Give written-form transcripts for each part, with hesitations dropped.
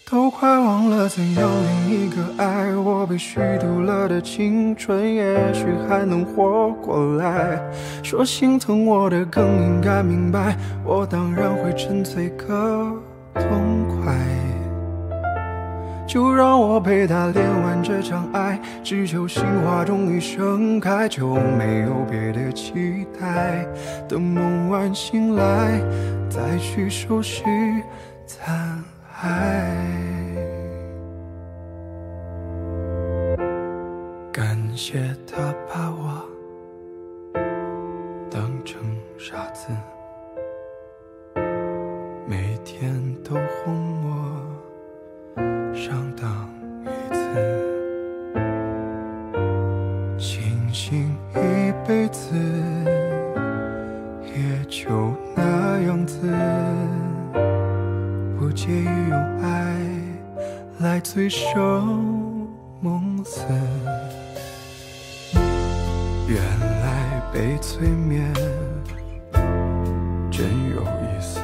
都快忘了怎样另一个爱，我被虚度了的青春也许还能活过来。说心疼我的更应该明白，我当然会沉醉个痛快。就让我陪他练完这场爱，只求心花终于盛开，就没有别的期待。等梦完醒来，再去收拾残骸。感谢他把我当成傻子，每天都哄我上当一次，庆幸一辈子也就那样子，不介意用爱来醉生梦死。原来被催眠真有意思，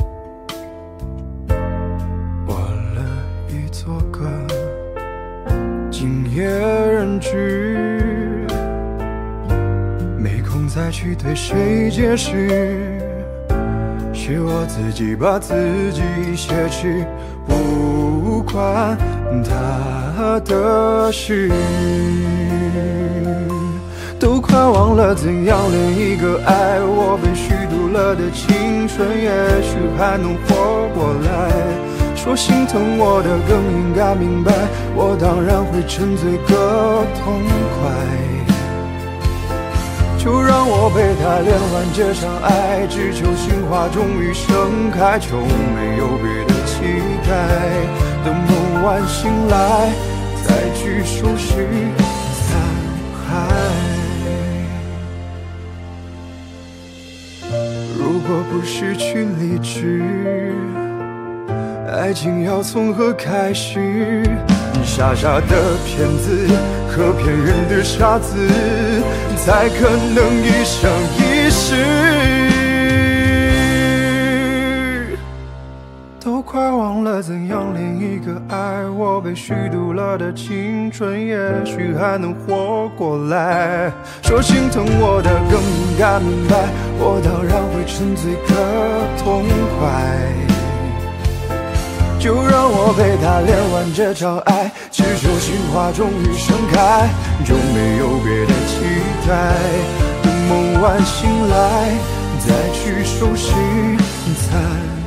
我乐意做个敬业人质，没空再去对谁解释，是我自己把自己挟持，不关他的事。都快忘了怎样恋一个爱，我被虚度了的青春也许还能活过来。说心疼我的更应该明白，我当然会沉醉个痛快。就让我陪他练完这场爱，只求心花终于盛开，就没有别的期待。等梦完醒来，再去收拾残骸。如果不失去理智，爱情要从何开始？傻傻的骗子和骗人的傻子，才可能一生一世。都快忘了怎样恋一个爱，我被虚度了的青春也许还能活过来。说心疼我的更应该明白，我当然会沉醉个痛快。就让我陪他练完这场爱，只求心花终于盛开，就没有别的期待。等梦完醒来，再去收拾残